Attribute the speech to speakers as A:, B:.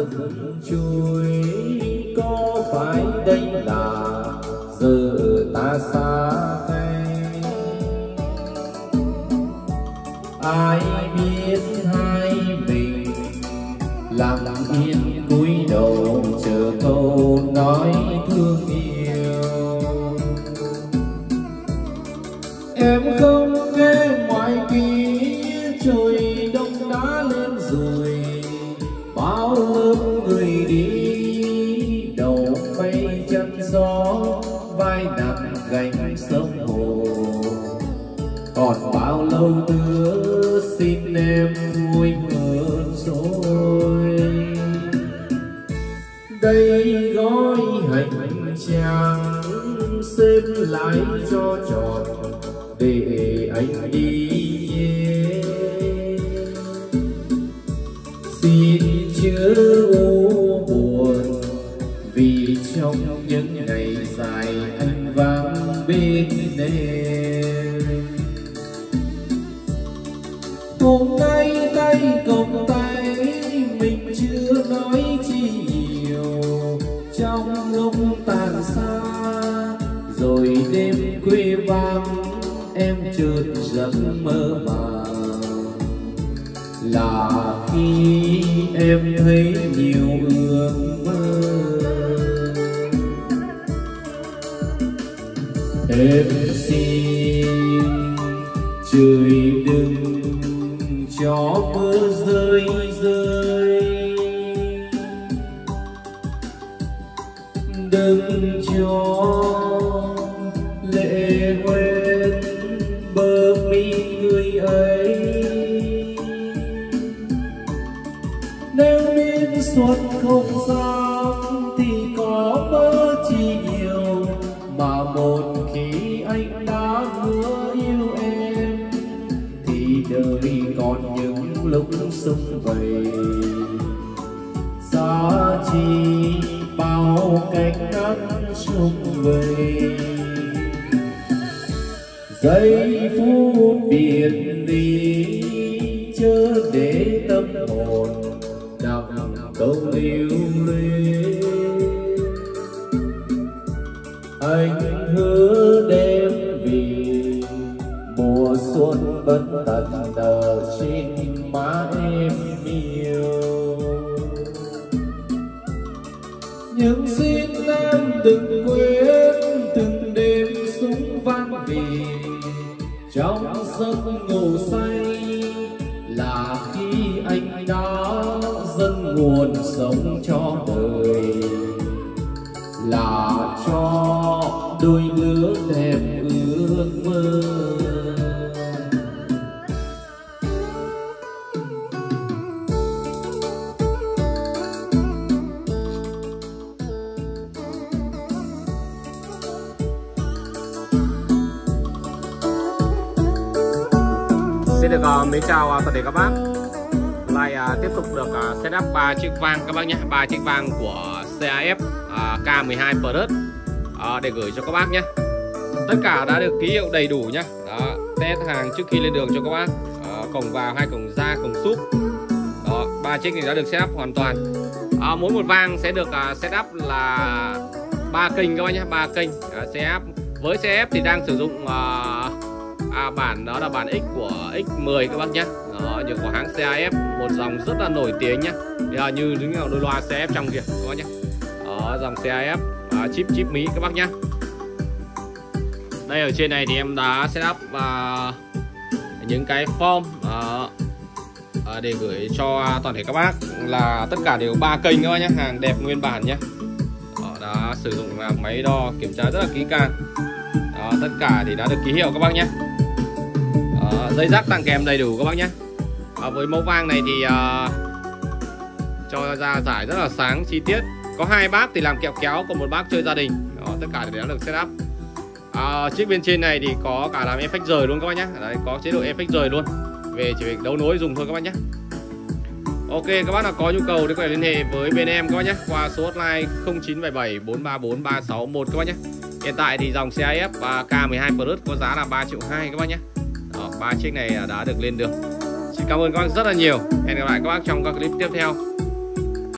A: trôi, có phải đây là giờ ta xa cách? Ai biết hai mình lặng yên cúi đầu chờ câu nói thương yêu. Em không nghe ngoài kia trời đông đã lên rồi, bao lớp người đi đầu mây chân gió, vai nặng gánh sông hồ. Còn bao lâu nữa xin em vui hơn rồi. Đây gói hành trang xếp lại cho tròn để anh đi nhé. Xin chớ u buồn vì trong những ngày dài anh vắng bên em. Hôm nay tay cộng tay mình chưa nói chi nhiều, trong lúc tàn xa rồi đêm khuya vắng em chợt giấc mơ màng. Là khi em thấy nhiều ước mơ, em xin trời đừng cho mưa rơi rơi, đừng cho lệ quên bờ mi người ấy. Nếu biết suốt không gian thì có mơ chi nhiều, mà một khi anh đã hứa yêu em thì đời còn những lúc sum vầy. Giá chi bao cánh ngắt sum vầy, giây phút biệt ly chớ để tâm hồn nặng câu lưu luyến. Anh hứa đem vì mùa xuân vẫn tận nở trên má em yêu. Nhưng xin em đừng quên từng đêm súng vang vì trong giấc ngủ say, là khi anh đã dâng nguồn sống cho đời, là cho đôi đứa đẹp ước mơ.
B: Xin được mến chào toàn thể các bác. Lại tiếp tục được setup 3 chiếc vang các bác nhé, 3 chiếc vang của CAF K12 Plus để gửi cho các bác nhé. Tất cả đã được ký hiệu đầy đủ nhé. Test hàng trước khi lên đường cho các bác. Cổng vào, 2 cổng ra, cổng súp. 3 chiếc này đã được setup hoàn toàn. Mỗi một vang sẽ được setup là 3 kênh các bác nhé, 3 kênh. CAF với CAF thì đang sử dụng bản đó là bản X của X10 các bác nhé. Như của hãng CAF, một dòng rất là nổi tiếng nhé. Như đứng ở đôi loa CAF trong kìa các bác nhé. Dòng CAF chip mí các bác nhé. Đây ở trên này thì em đã setup những cái form để gửi cho toàn thể các bác, là tất cả đều 3 kênh các bác nhé, hàng đẹp nguyên bản nhé. Đã sử dụng máy đo kiểm tra rất là kỹ càng. Tất cả thì đã được ký hiệu các bác nhé. Dây rắc tặng kèm đầy đủ các bác nhé. Với mẫu vang này thì cho ra giải rất là sáng chi tiết. Có 2 bác thì làm kẹo kéo, còn 1 bác chơi gia đình. Tất cả đều đã được setup. Chiếc bên trên này thì có cả làm effect rời luôn các bác nhé. Đấy, có chế độ effect rời luôn. Về chỉ việc đấu nối dùng thôi các bác nhé. Ok, các bác nào có nhu cầu thì có thể liên hệ với bên em các bác nhé, qua số hotline 0977 434 361 các bác nhé. Hiện tại thì dòng CAF K12 Plus có giá là 3,2 triệu các bác nhé. 3 chiếc này đã được lên đường. Xin cảm ơn các bác rất là nhiều. Hẹn gặp lại các bác trong các clip tiếp theo.